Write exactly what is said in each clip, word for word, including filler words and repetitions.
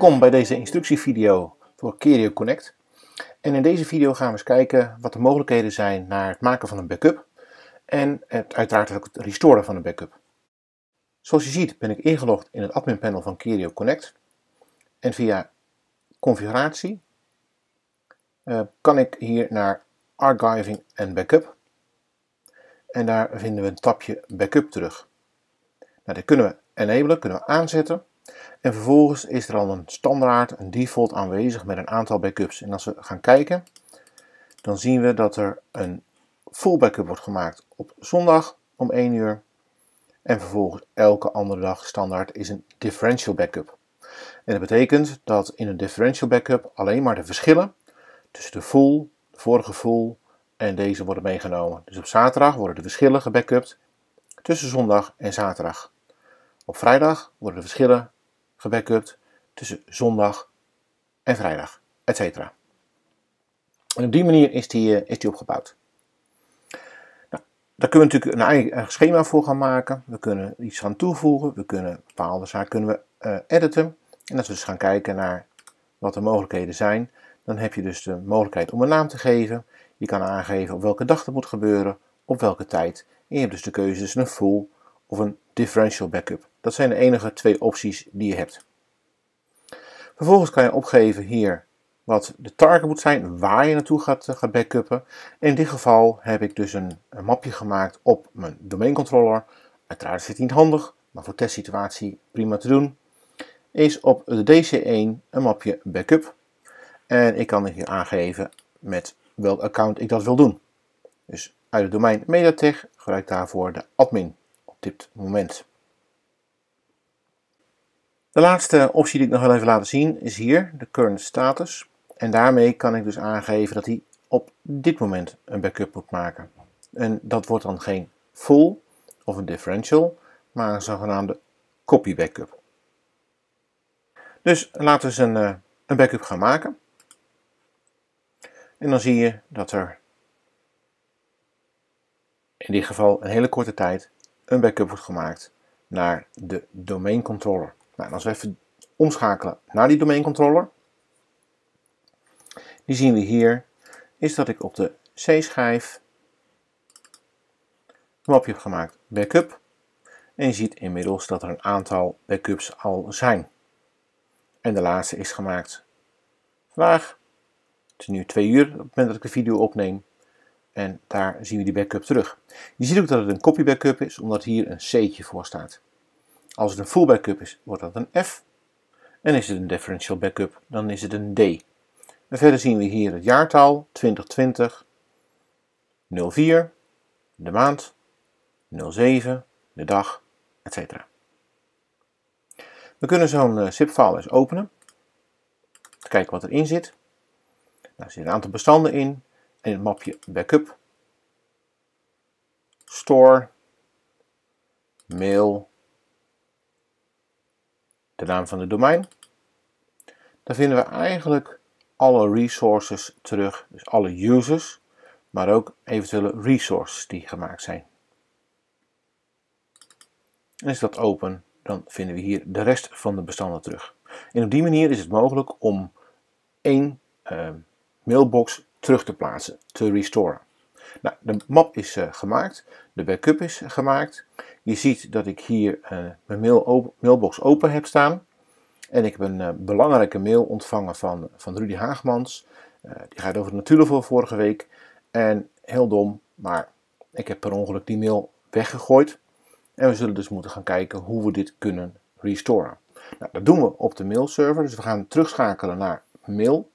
Welkom bij deze instructievideo voor Kerio Connect. En in deze video gaan we eens kijken wat de mogelijkheden zijn naar het maken van een backup en het, uiteraard ook het restoren van een backup. Zoals je ziet ben ik ingelogd in het admin panel van Kerio Connect en via configuratie uh, kan ik hier naar Archiving en Backup en daar vinden we een tabje Backup terug. Nou, dit kunnen we enablen, kunnen we aanzetten. En vervolgens is er al een standaard, een default aanwezig met een aantal backups. En als we gaan kijken, dan zien we dat er een full backup wordt gemaakt op zondag om één uur. En vervolgens elke andere dag standaard is een differential backup. En dat betekent dat in een differential backup alleen maar de verschillen tussen de full, de vorige full en deze worden meegenomen. Dus op zaterdag worden de verschillen gebackupt tussen zondag en zaterdag. Op vrijdag worden de verschillen gebackupt tussen zondag en vrijdag, et cetera. En op die manier is die, is die opgebouwd. Nou, daar kunnen we natuurlijk een eigen schema voor gaan maken. We kunnen iets gaan toevoegen. We kunnen bepaalde zaken kunnen we, uh, editen. En als we dus gaan kijken naar wat de mogelijkheden zijn, dan heb je dus de mogelijkheid om een naam te geven. Je kan aangeven op welke dag dat moet gebeuren, op welke tijd. En je hebt dus de keuze tussen een full of een differential backup. Dat zijn de enige twee opties die je hebt. Vervolgens kan je opgeven hier wat de target moet zijn, waar je naartoe gaat, gaat backuppen. In dit geval heb ik dus een, een mapje gemaakt op mijn domeincontroller. Uiteraard is het niet handig, maar voor testsituatie prima te doen. Is op de D C één een mapje backup. En ik kan hier aangeven met welk account ik dat wil doen. Dus uit het domein Mediatek gebruik ik daarvoor de admin op dit moment. De laatste optie die ik nog wil even laten zien is hier, de current status. En daarmee kan ik dus aangeven dat hij op dit moment een backup moet maken. En dat wordt dan geen full of een differential, maar een zogenaamde copy backup. Dus laten we eens een, een backup gaan maken. En dan zie je dat er in dit geval een hele korte tijd een backup wordt gemaakt naar de domain controller. Nou, als we even omschakelen naar die domain controller, die zien we hier, is dat ik op de C-schijf een mapje heb gemaakt, backup. En je ziet inmiddels dat er een aantal backups al zijn. En de laatste is gemaakt vandaag. Het is nu twee uur op het moment dat ik de video opneem. En daar zien we die backup terug. Je ziet ook dat het een copy backup is, omdat hier een C'tje voor staat. Als het een full backup is, wordt dat een F. En is het een differential backup, dan is het een D. En verder zien we hier het jaartal twintig twintig, nul vier, de maand, nul zeven, de dag, et cetera. We kunnen zo'n zip-file eens openen. Te kijken wat erin zit. Nou, er zitten een aantal bestanden in. En het mapje backup, store, mail, de naam van de domein. Daar vinden we eigenlijk alle resources terug, dus alle users, maar ook eventuele resources die gemaakt zijn. En is dat open, dan vinden we hier de rest van de bestanden terug. En op die manier is het mogelijk om één uh, mailbox terug te plaatsen, te restoren. Nou, de map is uh, gemaakt, de backup is gemaakt. Je ziet dat ik hier uh, mijn mail open, mailbox open heb staan. En ik heb een uh, belangrijke mail ontvangen van, van Rudy Haagmans. Uh, die gaat over de natuurlevel vorige week. En heel dom, maar ik heb per ongeluk die mail weggegooid. En we zullen dus moeten gaan kijken hoe we dit kunnen restoren. Nou, dat doen we op de mailserver, dus we gaan terugschakelen naar mail.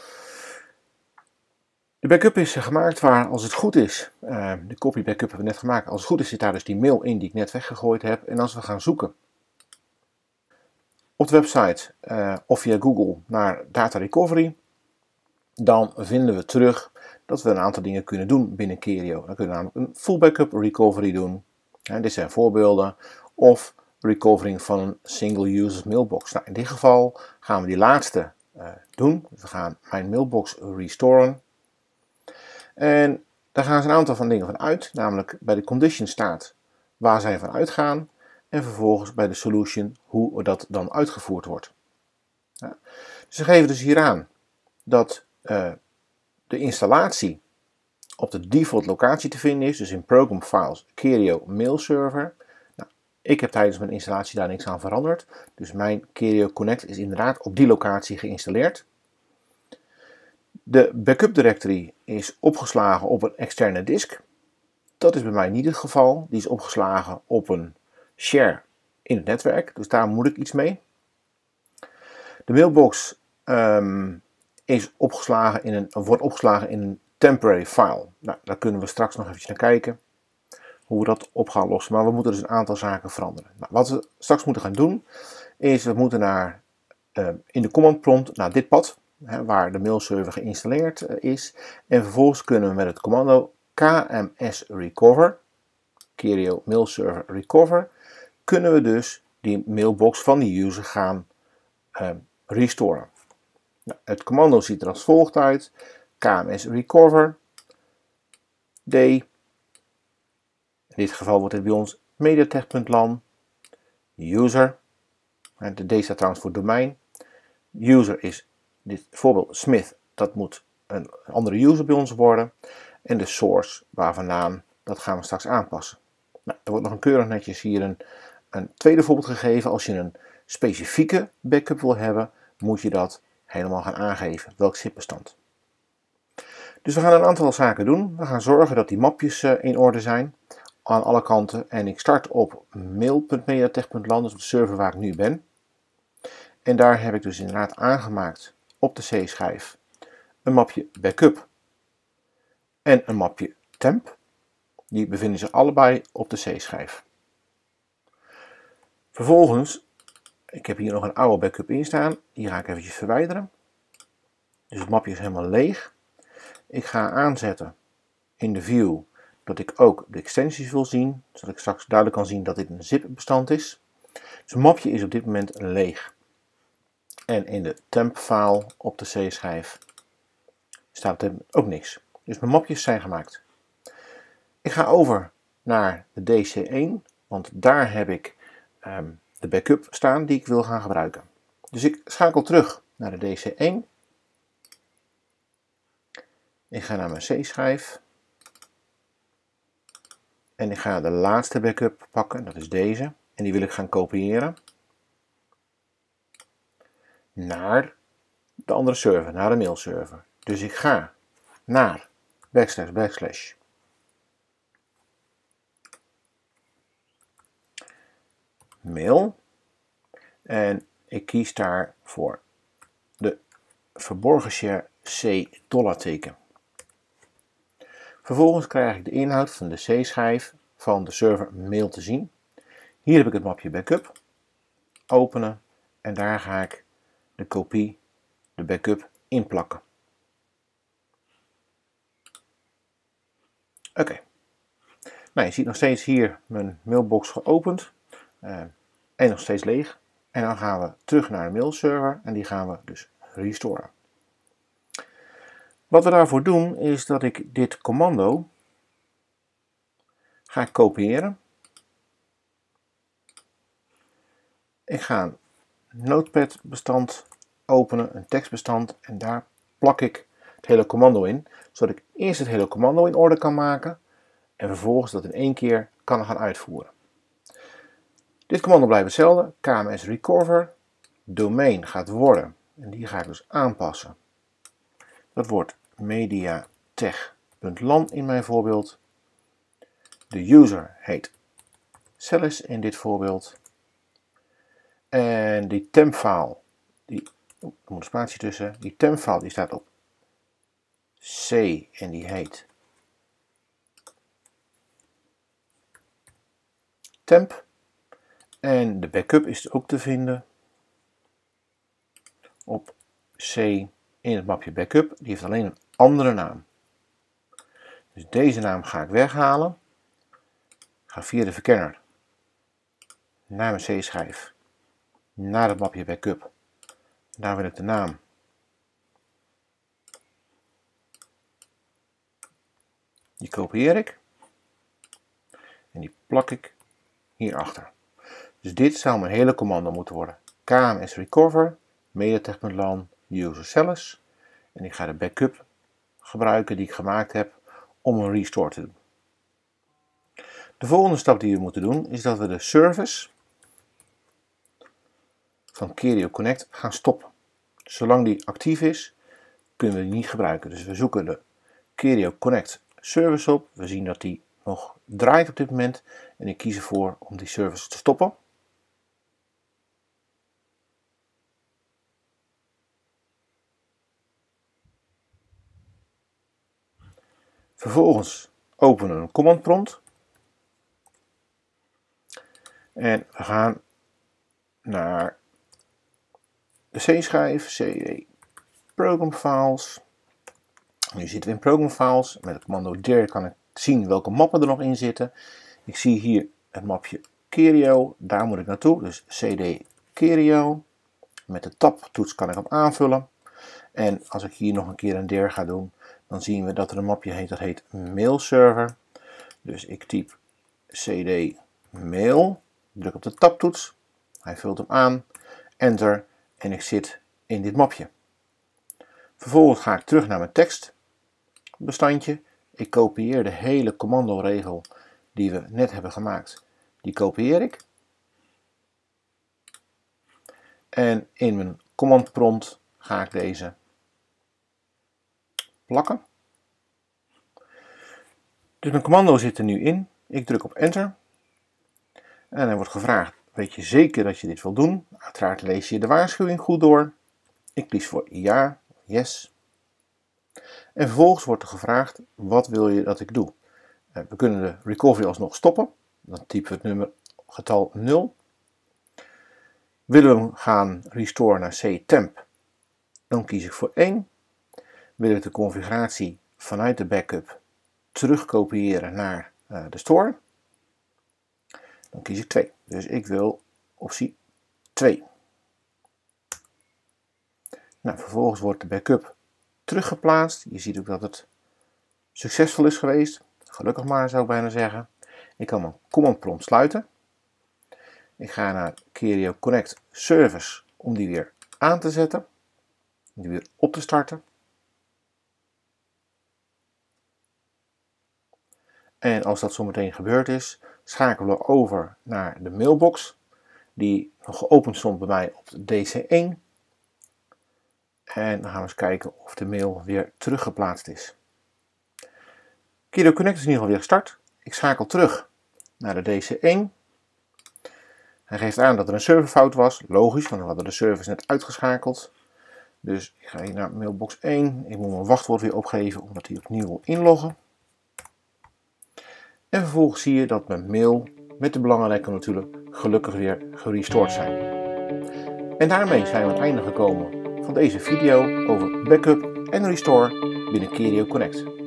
De backup is gemaakt waar, als het goed is, uh, de copy backup hebben we net gemaakt, als het goed is zit daar dus die mail in die ik net weggegooid heb. En als we gaan zoeken op de website uh, of via Google naar data recovery, dan vinden we terug dat we een aantal dingen kunnen doen binnen Kerio. Dan kunnen we namelijk een full backup recovery doen. Ja, dit zijn voorbeelden. Of recovering van een single user mailbox. Nou, in dit geval gaan we die laatste uh, doen. We gaan mijn mailbox restoren. En daar gaan ze een aantal van dingen van uit, namelijk bij de condition staat waar zij van uitgaan en vervolgens bij de solution hoe dat dan uitgevoerd wordt. Ja. Ze geven dus hier aan dat uh, de installatie op de default locatie te vinden is, dus in Program Files Kerio Mail Server. Nou, ik heb tijdens mijn installatie daar niks aan veranderd, dus mijn Kerio Connect is inderdaad op die locatie geïnstalleerd. De backup directory is opgeslagen op een externe disk. Dat is bij mij niet het geval. Die is opgeslagen op een share in het netwerk, dus daar moet ik iets mee. De mailbox um, is opgeslagen in een, of wordt opgeslagen in een temporary file. Nou, daar kunnen we straks nog even naar kijken hoe we dat op gaan lossen. Maar we moeten dus een aantal zaken veranderen. Nou, wat we straks moeten gaan doen is we moeten naar, uh, in de command prompt naar dit pad, hè, waar de mailserver geïnstalleerd uh, is. En vervolgens kunnen we met het commando kmsrecover, Kerio mailserver recover, kunnen we dus die mailbox van die user gaan uh, restoren. Nou, het commando ziet er als volgt uit. kmsrecover d. In dit geval wordt het bij ons mediatek.lan user. De D staat trouwens voor domein. User is dit voorbeeld Smith. Dat moet een andere user bij ons worden. En de source waar vandaan, dat gaan we straks aanpassen. Nou, er wordt nog een keurig netjes hier een, een tweede voorbeeld gegeven. Als je een specifieke backup wil hebben, moet je dat helemaal gaan aangeven. Welk zipbestand. Dus we gaan een aantal zaken doen. We gaan zorgen dat die mapjes uh, in orde zijn aan alle kanten. En ik start op mail.mediatek.lan, dus op de server waar ik nu ben. En daar heb ik dus inderdaad aangemaakt op de C-schijf een mapje backup en een mapje temp. Die bevinden zich allebei op de C-schijf. Vervolgens, ik heb hier nog een oude backup in staan. Die ga ik eventjes verwijderen. Dus het mapje is helemaal leeg. Ik ga aanzetten in de view dat ik ook de extensies wil zien, zodat ik straks duidelijk kan zien dat dit een zip-bestand is. Dus het mapje is op dit moment leeg. En in de temp file op de C-schijf staat er ook niks. Dus mijn mapjes zijn gemaakt. Ik ga over naar de D C één, want daar heb ik um, de backup staan die ik wil gaan gebruiken. Dus ik schakel terug naar de D C één. Ik ga naar mijn C-schijf. En ik ga de laatste backup pakken, dat is deze. En die wil ik gaan kopiëren naar de andere server, naar de mailserver. Dus ik ga naar backslash backslash mail. En ik kies daar voor de verborgen share C dollarteken. Vervolgens krijg ik de inhoud van de C-schijf van de server mail te zien. Hier heb ik het mapje backup. Openen en daar ga ik de kopie, de backup, inplakken. Oké. Okay. Nou, je ziet nog steeds hier mijn mailbox geopend uh, en nog steeds leeg. En dan gaan we terug naar de mailserver en die gaan we dus restoren. Wat we daarvoor doen is dat ik dit commando ga kopiëren. Ik ga een notepad bestand openen, een tekstbestand en daar plak ik het hele commando in, zodat ik eerst het hele commando in orde kan maken en vervolgens dat in één keer kan gaan uitvoeren. Dit commando blijft hetzelfde, kmsrecover, domain gaat worden en die ga ik dus aanpassen. Dat wordt mediatek.lan in mijn voorbeeld. De user heet Celis in dit voorbeeld. En die tempfile, die, er moet een spatie tussen, die tempfile die staat op C en die heet temp. En de backup is ook te vinden op C in het mapje backup. Die heeft alleen een andere naam. Dus deze naam ga ik weghalen. Ga via de verkenner naar mijn C-schijf, naar het mapje backup. Daar wil ik de naam. Die kopieer ik. En die plak ik hierachter. Dus dit zou mijn hele commando moeten worden. kmsrecover, mediatek punt lan user cellus. En ik ga de backup gebruiken die ik gemaakt heb om een restore te doen. De volgende stap die we moeten doen is dat we de service van Kerio Connect gaan stoppen. Zolang die actief is, kunnen we die niet gebruiken. Dus we zoeken de Kerio Connect service op. We zien dat die nog draait op dit moment en ik kies ervoor om die service te stoppen. Vervolgens openen we een command prompt. En we gaan naar de C-schijf, cd program files. Nu zitten we in program files. Met het commando dir kan ik zien welke mappen er nog in zitten. Ik zie hier het mapje Kerio, daar moet ik naartoe. Dus cd Kerio. Met de tab toets kan ik hem aanvullen. En als ik hier nog een keer een dir ga doen, dan zien we dat er een mapje heet, dat heet mailserver. Dus ik typ cd mail, druk op de tabtoets, hij vult hem aan, enter en ik zit in dit mapje. Vervolgens ga ik terug naar mijn tekstbestandje. Ik kopieer de hele commandoregel die we net hebben gemaakt, die kopieer ik. En in mijn command prompt ga ik deze plakken. Dus mijn commando zit er nu in. Ik druk op enter. En er wordt gevraagd, weet je zeker dat je dit wil doen? Uiteraard lees je de waarschuwing goed door. Ik kies voor ja, yes. En vervolgens wordt er gevraagd, wat wil je dat ik doe? We kunnen de recovery alsnog stoppen. Dan typen we het nummer getal nul. Willen we hem gaan restore naar ctemp? Dan kies ik voor één. Wil ik de configuratie vanuit de backup terug kopiëren naar uh, de store? Dan kies ik twee. Dus ik wil optie twee. Nou, vervolgens wordt de backup teruggeplaatst. Je ziet ook dat het succesvol is geweest. Gelukkig maar, zou ik bijna zeggen. Ik kan mijn command prompt sluiten. Ik ga naar Kerio Connect Service om die weer aan te zetten. Om die weer op te starten. En als dat zometeen gebeurd is, schakelen we over naar de mailbox. Die nog geopend stond bij mij op de D C één. En dan gaan we eens kijken of de mail weer teruggeplaatst is. Kerio Connect is in ieder geval weer gestart. Ik schakel terug naar de D C één. Hij geeft aan dat er een serverfout was. Logisch, want we hadden de service net uitgeschakeld. Dus ik ga hier naar mailbox één. Ik moet mijn wachtwoord weer opgeven omdat hij opnieuw wil inloggen. En vervolgens zie je dat mijn mail met de belangenlijken natuurlijk gelukkig weer gerestored zijn. En daarmee zijn we aan het einde gekomen van deze video over backup en restore binnen Kerio Connect.